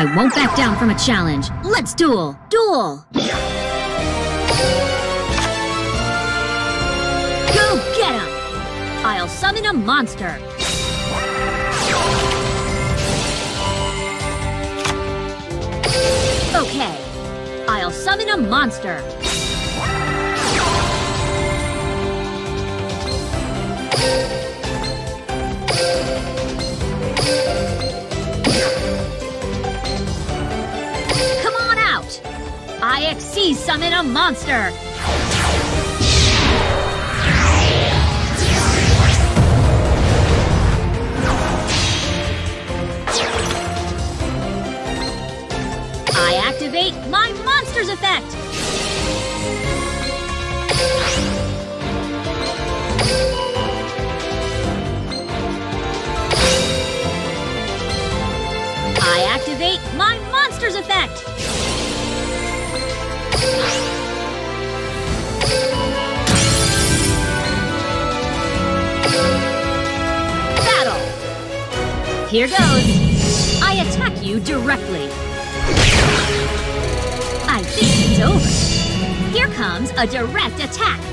I won't back down from a challenge. Let's duel! Duel! Go get him! I'll summon a monster. Okay, I'll summon a monster. Come on out! IXC summon a monster. I activate my monster's effect! I activate my monster's effect! Battle! Here goes! I attack you directly. I think it's over. Here comes a direct attack.